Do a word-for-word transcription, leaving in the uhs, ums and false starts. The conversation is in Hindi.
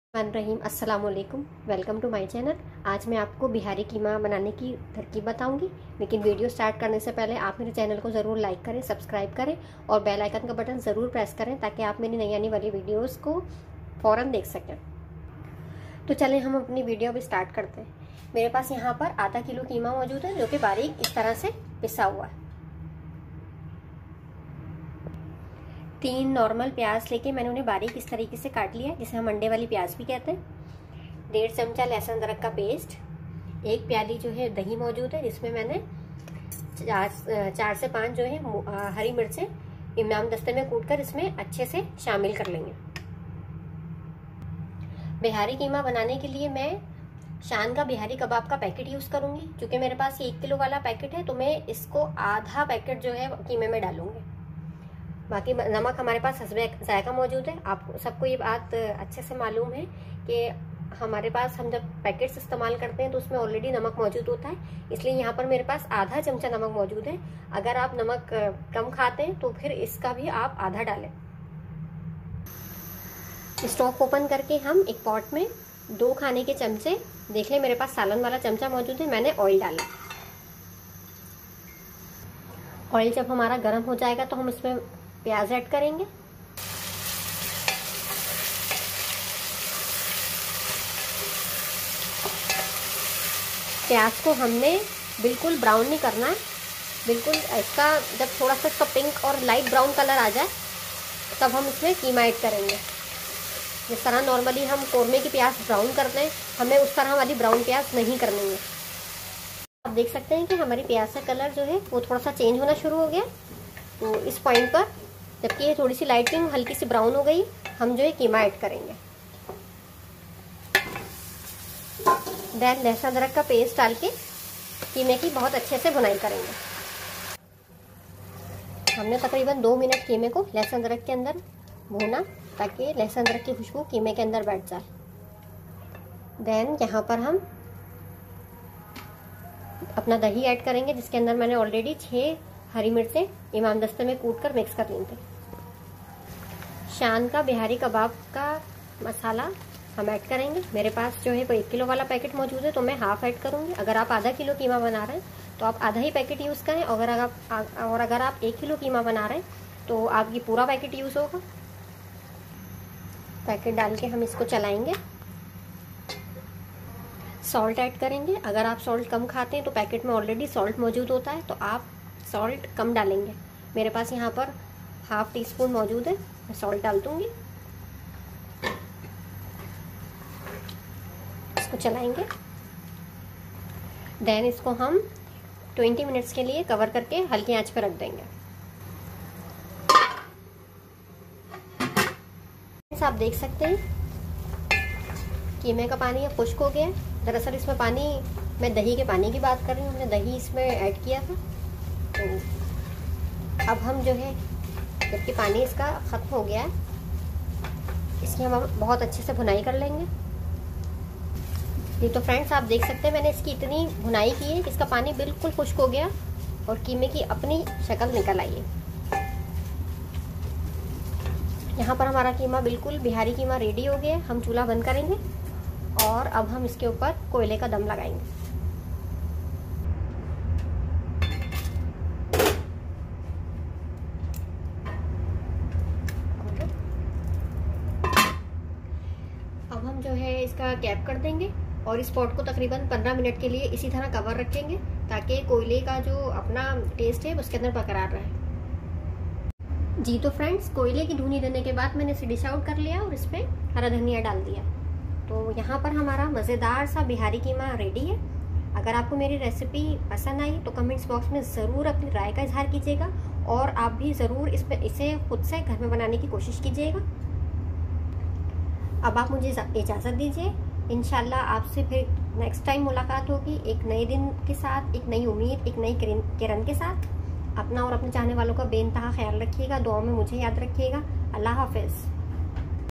रहीम अस्सलाम वालेकुम, वेलकम टू माय चैनल। आज मैं आपको बिहारी कीमा बनाने की तरकीब बताऊंगी। लेकिन वीडियो स्टार्ट करने से पहले आप मेरे चैनल को ज़रूर लाइक करें, सब्सक्राइब करें और बेल आइकन का बटन ज़रूर प्रेस करें ताकि आप मेरी नई आने वाली वीडियोस को फ़ौरन देख सकें। तो चलें हम अपनी वीडियो भी स्टार्ट करते हैं। मेरे पास यहाँ पर आधा किलो कीमा मौजूद है जो कि बारीक इस तरह से पिसा हुआ है। तीन नॉर्मल प्याज लेके मैंने उन्हें बारीक इस तरीके से काट लिया है, जिसे हम अंडे वाली प्याज भी कहते हैं। डेढ़ चमचा लहसुन अदरक का पेस्ट, एक प्याली जो है दही मौजूद है जिसमें मैंने चार चार से पांच जो है हरी मिर्चें इमाम दस्ते में कूटकर इसमें अच्छे से शामिल कर लेंगे। बिहारी कीमा बनाने के लिए मैं शान का बिहारी कबाब का पैकेट यूज करूंगी। क्योंकि मेरे पास ये एक किलो वाला पैकेट है तो मैं इसको आधा पैकेट जो है कीमे में डालूंगी। बाकी नमक हमारे पास हस्बे जायका मौजूद है। आप सबको ये बात अच्छे से मालूम है कि हमारे पास हम जब पैकेट्स इस्तेमाल करते हैं तो उसमें ऑलरेडी नमक मौजूद होता है, इसलिए यहाँ पर मेरे पास आधा चमचा नमक मौजूद है। अगर आप नमक कम खाते हैं तो फिर इसका भी आप आधा डालें। स्टोव ओपन करके हम एक पॉट में दो खाने के चमचे, देख लें मेरे पास सालन वाला चमचा मौजूद है, मैंने ऑयल डाला। ऑयल जब हमारा गर्म हो जाएगा तो हम इसमें प्याज ऐड करेंगे। प्याज को हमने बिल्कुल ब्राउन नहीं करना है, बिल्कुल इसका जब थोड़ा सा इसका पिंक और लाइट ब्राउन कलर आ जाए तब हम इसमें कीमा ऐड करेंगे। जिस तरह नॉर्मली हम कौरमे की प्याज ब्राउन करते हैं, हमें उस तरह वाली ब्राउन प्याज नहीं करनी है। आप देख सकते हैं कि हमारी प्याज का कलर जो है वो थोड़ा सा चेंज होना शुरू हो गया। तो इस पॉइंट पर जबकि ये थोड़ी सी लाइट पिंक हल्की सी ब्राउन हो गई, हम जो है कीमा ऐड करेंगे। देन लहसुन अदरक का पेस्ट डाल के कीमे की बहुत अच्छे से भुनाई करेंगे। हमने तकरीबन दो मिनट कीमे को लहसुन अदरक के अंदर भूना ताकि लहसुन अदरक की खुशबू कीमे के अंदर बैठ जाए। देन यहाँ पर हम अपना दही ऐड करेंगे जिसके अंदर मैंने ऑलरेडी छः हरी मिर्चें इमाम दस्ते में कूट कर मिक्स कर ली थी। शान का बिहारी कबाब का मसाला हम ऐड करेंगे। मेरे पास जो है कोई एक किलो वाला पैकेट मौजूद है तो मैं हाफ ऐड करूंगी। अगर आप आधा किलो कीमा बना रहे हैं तो आप आधा ही पैकेट यूज़ करें, और अगर आप और अगर आप एक किलो कीमा बना रहे हैं तो आपकी पूरा पैकेट यूज़ होगा। पैकेट डाल के हम इसको चलाएंगे। सॉल्ट ऐड करेंगे। अगर आप सॉल्ट कम खाते हैं तो पैकेट में ऑलरेडी सॉल्ट मौजूद होता है तो आप सॉल्ट कम डालेंगे। मेरे पास यहाँ पर हाफ टी स्पून मौजूद है, मैं सॉल्ट डाल दूंगी। इसको चलाएंगे। देन इसको हम बीस मिनट्स के लिए कवर करके हल्की आंच पर रख देंगे। आप देख सकते हैं कीमे का पानी अब खुश्क हो गया है। दरअसल इसमें पानी, मैं दही के पानी की बात कर रही हूँ, हमने दही इसमें ऐड किया था। तो अब हम जो है जबकि पानी इसका ख़त्म हो गया है, इसकी हम बहुत अच्छे से भुनाई कर लेंगे। ये तो फ्रेंड्स आप देख सकते हैं मैंने इसकी इतनी भुनाई की है कि इसका पानी बिल्कुल खुश्क हो गया और कीमे की अपनी शक्ल निकल आई है। यहाँ पर हमारा कीमा बिल्कुल बिहारी कीमा रेडी हो गया है। हम चूल्हा बंद करेंगे और अब हम इसके ऊपर कोयले का दम लगाएंगे। अब हम जो है इसका कैप कर देंगे और इस पॉट को तकरीबन पंद्रह मिनट के लिए इसी तरह कवर रखेंगे ताकि कोयले का जो अपना टेस्ट है उसके अंदर बरकरार रहे। जी तो फ्रेंड्स, कोयले की धुनी देने के बाद मैंने इसे डिश आउट कर लिया और इस पर हरा धनिया डाल दिया। तो यहाँ पर हमारा मज़ेदार सा बिहारी कीमा रेडी है। अगर आपको मेरी रेसिपी पसंद आई तो कमेंट्स बॉक्स में ज़रूर अपनी राय का इजहार कीजिएगा और आप भी ज़रूर इस पे इसे खुद से घर में बनाने की कोशिश कीजिएगा। अब आप मुझे इजाज़त दीजिए। इंशाल्लाह आपसे फिर नेक्स्ट टाइम मुलाकात होगी एक नए दिन के साथ, एक नई उम्मीद, एक नई किरण के साथ। अपना और अपने चाहने वालों का बेइंतहा ख्याल रखिएगा। दुआ में मुझे याद रखिएगा। अल्लाह हाफिज़।